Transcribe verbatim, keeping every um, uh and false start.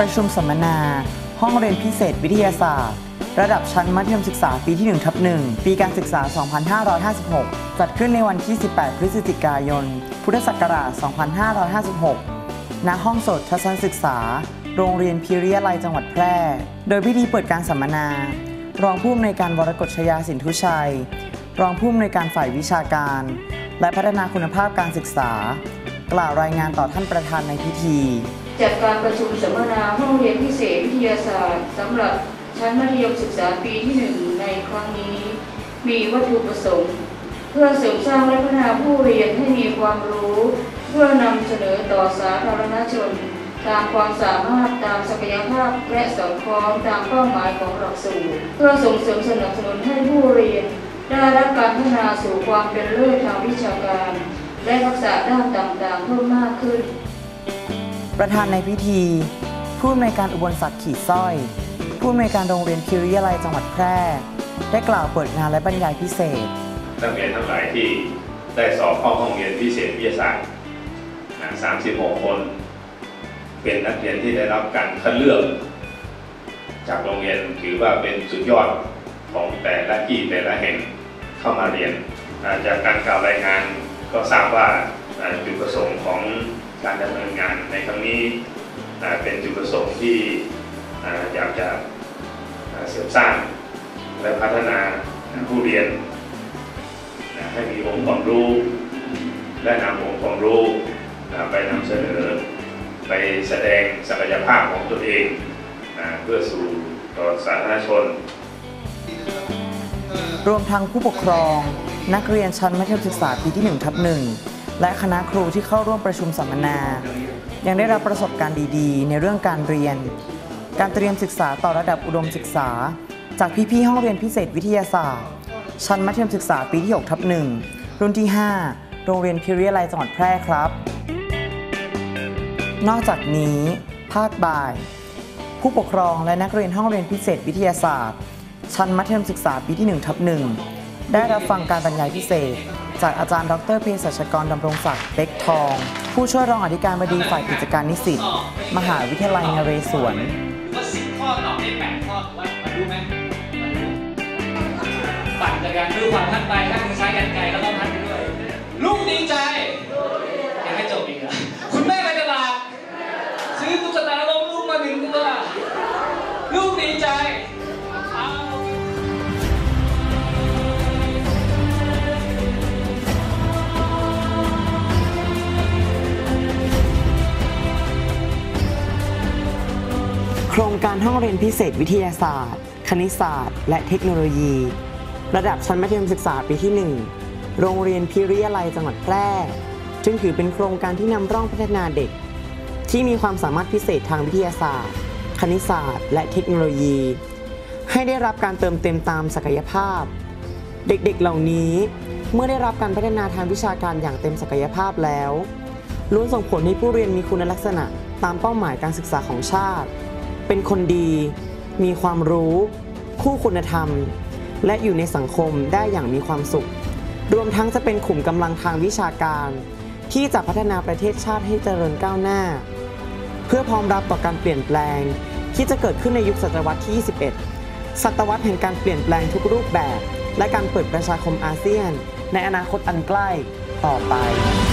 ประชุมสัมมนาห้องเรียนพิเศษวิทยาศาสตร์ระดับชั้นมัธยมศึกษาปีที่ หนึ่งทับหนึ่ง ปีการศึกษา สองพันห้าร้อยห้าสิบหก จัดขึ้นในวันที่ สิบแปด พฤศจิกายน พุทธศักราช สองพันห้าร้อยห้าสิบหก ณ ห้องสดทัศนศึกษาโรงเรียนพิริยาลัยจังหวัดแพร่ โดยพิธีเปิดการสัมมนารองผู้อำนวยการวรกฎชยาสินธุชัยรองผู้อำนวยการฝ่ายวิชาการและพัฒนาคุณภาพการศึกษากล่าวรายงานต่อท่านประธานในพิธีจัดการประชุมสัมมนาห้องเรียนพิเศษวิทยาศาสตร์สำหรับชั้นมัธยมศึกษาปีที่ หนึ่ง ในครั้งนี้มีวัตถุประสงค์เพื่อเสริมสร้างและพัฒนาผู้เรียนให้มีความรู้เพื่อนำเสนอต่อสาธารณชนตามความสามารถตามศักยภาพและสอดคล้องตามเป้าหมายของหลักสูตรเพื่อส่งเสริมสนับสนุนให้ผู้เรียนได้รับการพัฒนาสู่ความเป็นเลิศทางวิชาการและทักษะด้านต่างๆเพิ่มมากขึ้นประธานในพิธีผู้อำนวยการอุบลศักดิ์ขีดสร้อยผู้อำนวยการโรงเรียนพิริยาลัยจังหวัดแพร่ได้กล่าวเปิดงานและบรรยายพิเศษนักเรียนทั้งหลายที่ได้สอบเข้าห้องเรียนพิเศษวิทยาศาสตร์สามสิบหกคนเป็นนักเรียนที่ได้รับการคัดเลือกจากโรงเรียนถือว่าเป็นสุดยอดของแต่ละที่แต่ละแห่งเข้ามาเรียนจากการกล่าวรายงานก็ทราบว่าจุดประสงค์ของการดำเนินงานในครั้งนี้เป็นจุดประสงค์ที่อยากจะเสริมสร้างและพัฒนาผู้เรียนให้มีองค์ความรู้และนำองค์ความรู้ไปนำเสนอไปแสดงศักยภาพของตัวเองเพื่อสู่ต่อสาธารณชนรวมทั้งผู้ปกครองนักเรียนชั้นมัธยมศึกษาปีที่ หนึ่งทับหนึ่ง และคณะครูที่เข้าร่วมประชุมสัมมนายังได้รับประสบการณ์ดีๆในเรื่องการเรียนการเตรียมศึกษาต่อระดับอุดมศึกษาจากพี่ๆห้องเรียนพิเศษวิทยาศาสตร์ชั้นมัธยมศึกษาปีที่ หกทับหนึ่ง รุ่นที่ ห้า โรงเรียนพิริยาลัยจังหวัดแพร่ครับนอกจากนี้ภาคบ่ายผู้ปกครองและนักเรียนห้องเรียนพิเศษวิทยาศาสตร์ชั้นมัธยมศึกษาปีที่ หนึ่งทับหนึ่ง ได้รับฟังการบรรยายพิเศษจากอาจารย์ดรเภสัชกรดำรงศักดิ์เป๊กทองผู้ช่วยรองอธิการบดีฝ่ายกิจการนิสิตมหาวิทยาลัยนเรศวรว่าสิบข้อตอบได้แปดข้อว่ามาดูไหมปั่นจักรยานด้วยความพัดไปข้างมือซ้ายกันไกลแล้วก็พัดไปด้วยลูกดีใจยังไม่จบอีกเหรอคุณแม่ไปตลาดซื้อตุ๊กตาลงลูกมาหนึ่งตัวลูกดีใจโครงการห้องเรียนพิเศษวิทยาศาสตร์คณิตศาสตร์และเทคโนโลยีระดับชั้นมัธยมศึกษาปีที่ หนึ่ง โรงเรียนพิริยาลัยจังหวัดแพร่จึงถือเป็นโครงการที่นำร่องพัฒนาเด็กที่มีความสามารถพิเศษทางวิทยาศาสตร์คณิตศาสตร์และเทคโนโลยีให้ได้รับการเติมเต็มตามศักยภาพเด็กๆเหล่านี้เมื่อได้รับการพัฒนาทางวิชาการอย่างเต็มศักยภาพแล้วล้วนส่งผลให้ผู้เรียนมีคุณลักษณะตามเป้าหมายการศึกษาของชาติเป็นคนดีมีความรู้คู่คุณธรรมและอยู่ในสังคมได้อย่างมีความสุขรวมทั้งจะเป็นขุมกำลังทางวิชาการที่จะพัฒนาประเทศชาติให้เจริญก้าวหน้าเพื่อพร้อมรับต่อการเปลี่ยนแปลงที่จะเกิดขึ้นในยุคศตวรรษที่ ยี่สิบเอ็ด ศตวรรษแห่งการเปลี่ยนแปลงทุกรูปแบบและการเปิดประชาคมอาเซียนในอนาคตอันใกล้ต่อไป